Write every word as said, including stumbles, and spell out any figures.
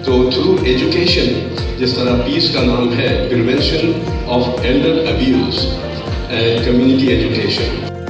तो through education, जिस तरह पीस का नाम है, prevention of elder abuse and community education,